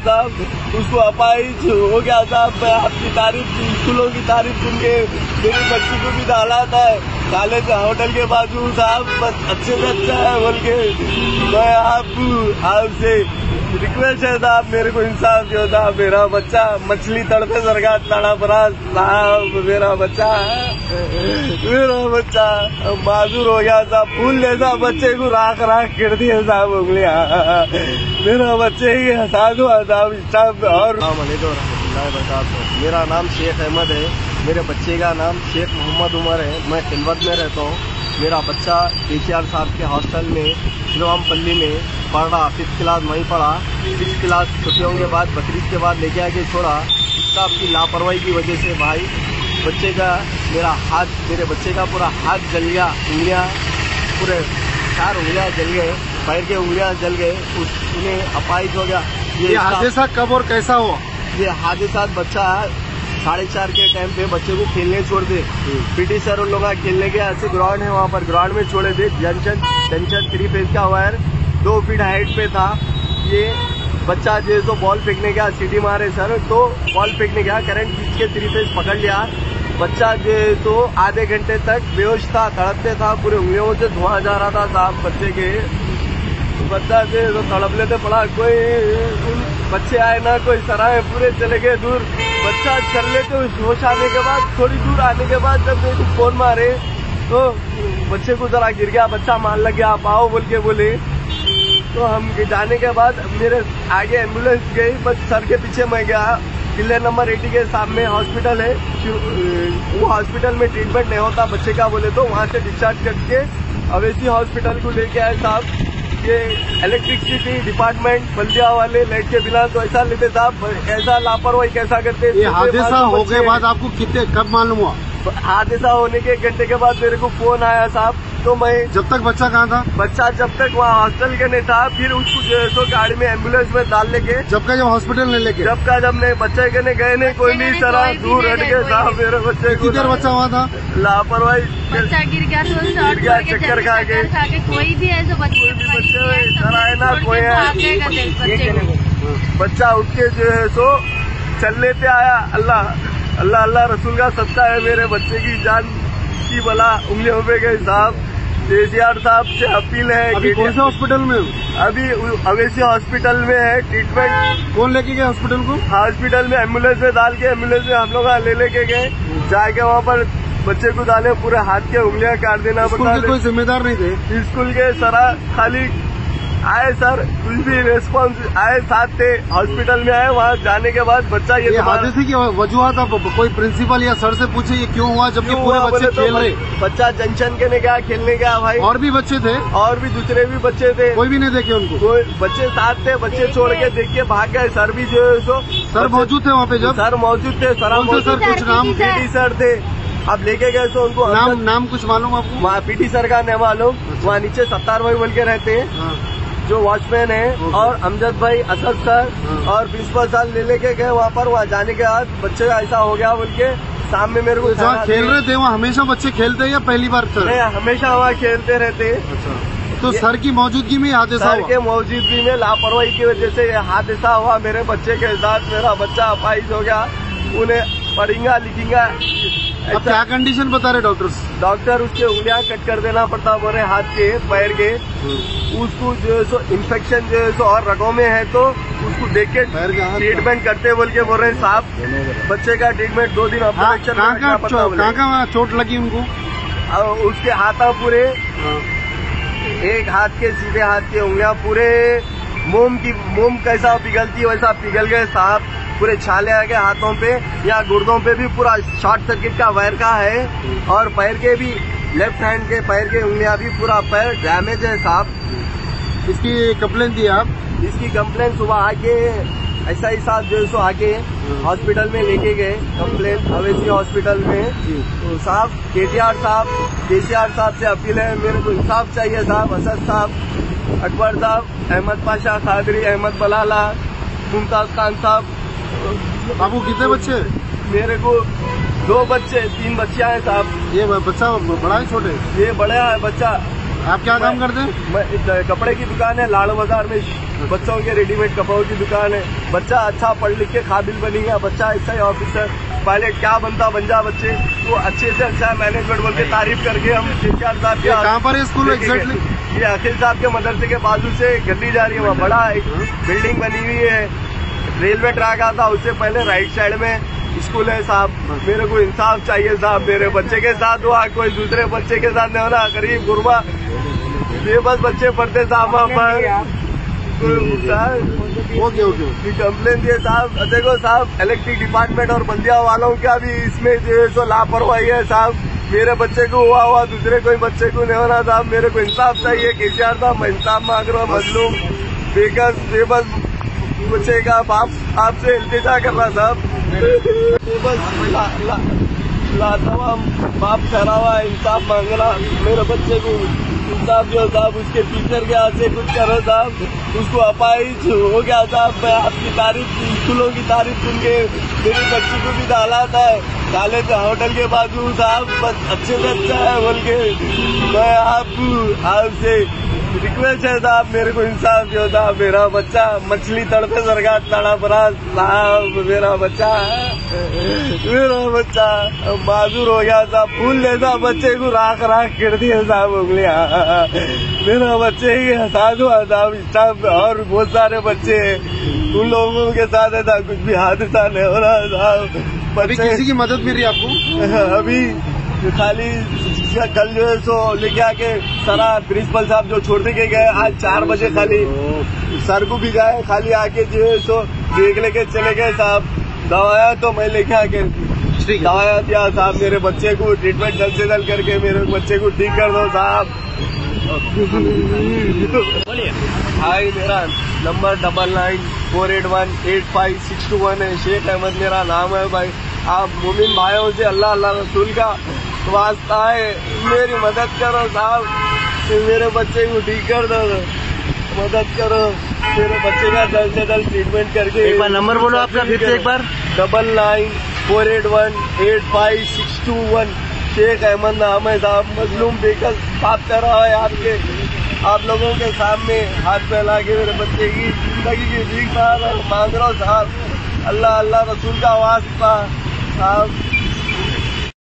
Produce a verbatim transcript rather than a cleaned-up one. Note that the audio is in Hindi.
साहब, उसको अपाहिज हो गया साहब। मैं आपकी तारीफ, स्कूलों की तारीफ सुन के मेरी बच्ची को भी डाला था कॉलेज होटल के बाजू साहब, बस अच्छे से अच्छा है बोल के। मैं आप आपसे रिक्वेस्ट है साहब, मेरे को इंसाफ दो साहब। मेरा बच्चा मछली तड़पे सरकार तड़ा पड़ा साहब, मेरा बच्चा मेरा बच्चा माजूर हो गया साहब। फूल जैसा बच्चे को राख राख गिर दिए साहब उंगलियां। मेरा बच्चे ही हटा दो साहब साहब। और मेरा नाम शेख अहमद है, मेरे बच्चे का नाम शेख मोहम्मद उमर है। मैं खिलवत में रहता हूँ। मेरा बच्चा केसीआर साहब के हॉस्टल में श्रीरामपल्ली में पढ़ रहा, फिफ्थ क्लास वहीं पढ़ा। फिफ्थ क्लास छुट्टियों के बाद बकरीद के बाद लेके आके छोड़ा। स्टाफ की लापरवाही की वजह से भाई बच्चे का मेरा हाथ मेरे बच्चे का पूरा हाथ जल गया, उंगलियां पूरे चार उंगलियां जल गए, पैर के उंगलियां जल गए, उन्हें अपाहिज हो गया। ये, ये हादसा कब और कैसा हुआ? ये हादसा बच्चा साढ़े चार के टाइम पे बच्चे को खेलने छोड़ दे। पीटी सर उन लोग खेलने के ऐसे ग्राउंड है, वहाँ पर ग्राउंड में छोड़े थे। जंक्शन जंक्शन थ्री फेज का वायर दो फीट हाइट पे था। ये बच्चा जो तो बॉल फेंकने गया, सीटी मारे सर तो बॉल फेंकने गया, करंट खींच के थ्री फेज पकड़ लिया। बच्चा जो तो आधे घंटे तक बेहोश था, तड़पते था, पूरे उंगलियों से धुआं जा रहा था साहब बच्चे के। बच्चा जो तो तड़प लेते पड़ा, कोई बच्चे आए ना कोई सराहे, पूरे चले गए दूर। बच्चा चल लेते होश आने के बाद, थोड़ी दूर आने के बाद जब मेरे को फोन मारे तो बच्चे को जरा गिर गया, बच्चा मान लग गया, आप आओ बोल के बोले। तो हम जाने के बाद मेरे आगे एम्बुलेंस गई, बस सर के पीछे मैं गया। किले नंबर अस्सी के सामने हॉस्पिटल है, वो हॉस्पिटल में ट्रीटमेंट नहीं होता बच्चे का बोले तो वहाँ से डिस्चार्ज करके अवेसी हॉस्पिटल को लेके आए साहब। ये इलेक्ट्रिसिटी डिपार्टमेंट बल्दिया वाले लाइट के बिना तो ऐसा लेते साहब, ऐसा लापरवाही कैसा करते। ये हादसा हो गए बाद आपको कितने कब मालूम हुआ? हादसा होने के एक घंटे के बाद मेरे को फोन आया साहब। तो मैं जब तक बच्चा कहाँ था? बच्चा जब तक वहाँ हॉस्टल के नहीं था, फिर उसको जो है सो गाड़ी में एम्बुलेंस में डाल लेके जब का जब हॉस्पिटल नहीं लेके जब का जब नहीं बच्चे के नहीं गए नहीं, कोई नहीं सरा दूर हट गए साहब मेरे बच्चे को। किधर बच्चा हुआ था? लापरवाही बच्चा गिर गया तो गिर गया, चक्कर खा के। कोई भी ऐसे बच्चे सरा है ना कोई है, बच्चा उठ के जो है सो चल लेते आया। अल्लाह अल्लाह अल्लाह रसूल का सच्चा है, मेरे बच्चे की जान की बला उंगलियों पे गई साहब। केसीआर साहब से अपील है। अभी कौन से हॉस्पिटल में? अभी अवेसी हॉस्पिटल में है ट्रीटमेंट। कौन लेके गए हॉस्पिटल को? हॉस्पिटल में एम्बुलेंस में डाल के, एम्बुलेंस में हम लोग ले लेके गए। जाके वहाँ पर बच्चे को डाले, पूरे हाथ के उंगलियां काट देना पड़ता। स्कूल के कोई जिम्मेदार नहीं थे? स्कूल के सरा खाली आए सर, कुछ भी रेस्पॉन्स आए साथ थे, हॉस्पिटल में आए। वहाँ जाने के बाद बच्चा ये, ये हादसे की वजूहत आप कोई प्रिंसिपल या सर से पूछे ये क्यों हुआ, जबकि पूरे बच्चे खेल रहे? बच्चा जंक्शन के ने गया, खेलने गया भाई। और भी बच्चे थे? और भी दूसरे भी बच्चे थे, कोई भी नहीं देखे उनको? कोई बच्चे साथ थे, बच्चे छोड़ के देख के भाग गए। सर भी जो है सो सर मौजूद थे वहाँ पे? जब सर मौजूद थे, सर सर कुछ नाम पीटी सर थे, अब लेके गए तो उनको नाम नाम कुछ मालूम आपको? वहाँ पीटी सर का नहीं मालूम। वहाँ नीचे सत्तार भाई बोल के रहते हैं जो वॉचमैन है, और अमजद भाई, असद सर और प्रिंसिपल सर ले लेके गए वहाँ पर। वहाँ जाने के बाद बच्चे ऐसा हो गया बोल के सामने मेरे को। जहाँ खेल रहे थे वहाँ हमेशा बच्चे खेलते हैं या पहली बार? सर नहीं, हमेशा वहाँ खेलते रहते। अच्छा, तो सर की मौजूदगी में हादसा सर के मौजूदगी में लापरवाही की वजह से ये हादसा हुआ मेरे बच्चे के साथ। मेरा बच्चा अपाहिज हो गया, उन्हें पढ़ेगा लिखेगा। अब क्या कंडीशन बता रहे डॉक्टर्स? डॉक्टर उसके उंगलियां कट कर देना पड़ता बोले, हाथ के पैर के। उसको जो है सो इन्फेक्शन जो है सो और रगों में है, तो उसको देख के ट्रीटमेंट करते बोल के बोल रहे साहब। बच्चे का ट्रीटमेंट दो दिन ऑपरेशन में रखना पड़ता। कहाँ कहाँ चोट लगी उनको? उसके हाथा पूरे, एक हाथ के सीधे हाथ के उंगलियां पूरे मोम की मोम कैसा पिघलती है वैसा पिघल गए साहब। पूरे छाले आ गए हाथों पे, या गुर्दों पे भी पूरा शॉर्ट सर्किट का वायर का है। और पैर के भी, लेफ्ट हैंड के पैर के उंगलियां भी पूरा पैर डैमेज है साहब। इसकी कंप्लेन दी आप? इसकी कंप्लेन सुबह आके ऐसा ही साहब जो सो आके हॉस्पिटल में लेके गए कंप्लेन, अवेसी हॉस्पिटल में। तो साहब केसीआर साहब केसीआर साहब से अपील है, मेरे को इंसाफ चाहिए साहब। असद साहब, अकबर साहब, अहमद पाशा, खादरी, अहमद बलाला, मुमताज खान साहब। आपको कितने बच्चे? मेरे को दो बच्चे, तीन बच्चियां हैं साहब। ये बच्चा बड़ा है छोटे? ये बड़ा है बच्चा, आप क्या काम करते हैं? मैं एक कपड़े की दुकान है लाड़ बाजार में, बच्चों के रेडीमेड कपड़ों की दुकान है। बच्चा अच्छा पढ़ लिख के काबिल बनी गया, बच्चा ऐसा ही ऑफिसर पायलट क्या बनता बन जा बच्चे, तो अच्छे से अच्छा मैनेजमेंट बोल के तारीफ करके हम केसीआर साहब के कहाँ पर है स्कूल एग्जैक्टली? ये अखिल साहब के मदरसे के बाजू से गली जा रही है, वहाँ बड़ा एक बिल्डिंग बनी हुई है, रेलवे ट्रैक आता, उससे पहले राइट साइड में स्कूल है साहब। मेरे को इंसाफ चाहिए साहब, मेरे बच्चे के साथ हुआ, कोई दूसरे बच्चे के साथ नहीं होना, गरीब गुरबा बेबस बच्चे पढ़ते साहब वहाँ पर। ओके ओके कंप्लेन दिए साहब। देखो साहब, इलेक्ट्रिक डिपार्टमेंट और बंदिया वालों का भी इसमें जो है सो लापरवाही है साहब। मेरे बच्चे को हुआ हुआ दूसरे कोई बच्चे को नहीं होना साहब, मेरे को इंसाफ चाहिए। केसीआर साहब मैं इंसाफ मांग रहा हूँ, मजलूम बेकस बेबस बच्चे का बाप आपसे इल्तिजा कर रहा साहब, बेबस ला, ला, लातवाम बाप ठहरा हुआ इंसाफ मांग रहा मेरे बच्चे को इंसाफ जो साहब। उसके टीचर के हाथ से कुछ करो साहब, उसको अपाहिज हो गया साहब। मैं आपकी तारीफ स्कूलों की तारीफ सुन के मेरी बच्ची को भी डाला था कॉलेज होटल के बाजू साहब, बस अच्छे से अच्छा है बोल के। मैं आप आपसे रिक्वेस्ट है साहब, मेरे को इंसाफ जो साहब। मेरा बच्चा मछली तड़पे सरकार तड़ा पड़ा साहब, मेरा बच्चा मेरा बच्चा माजूर हो गया साहब, फूल जैसा बच्चे को राख राख कर दिया साहब उंगलियां। मेरा बच्चे ही हसास हुआ साहब, साहब और बहुत सारे बच्चे उन लोगों के साथ ऐसा कुछ भी हादसा नहीं हो रहा साहब। अभी किसी की मदद मिल रही है आपको? अभी खाली कल जो है सो लेके आके सारा प्रिंसिपल साहब जो छोड़ के गए, आज चार बजे खाली सर को भी गए, खाली आके जो है सो देख लेके चले गए साहब। दवाया तो मैं लेके आके दवाया दिया साहब, मेरे बच्चे को ट्रीटमेंट जल्द से जल्द करके मेरे बच्चे को ठीक कर दो साहब। हाई मेरा number double nine four eight one eight five six two one है, शेख अहमद मेरा नाम है भाई। आप मोमिन भाइयों से अल्लाह अल्लाह रसूल का वास्ता है, मेरी मदद करो साहब, मेरे बच्चे को ठीक कर दो, मदद करो मेरे बच्चे का जल्द से जल्द ट्रीटमेंट करके। एक बार नंबर बोलो आपका फिर से एक बार। Double nine four eight one eight five six two one Sheikh Ahmed नाम है साहब। मजलूम बेकस बात कर रहा है आपके आप लोगों के सामने, हाथ फैला के मेरे बच्चे की जिंदगी की भीख मांग रहा हूं साहब। अल्लाह अल्लाह रसूल का वास्ता साहब।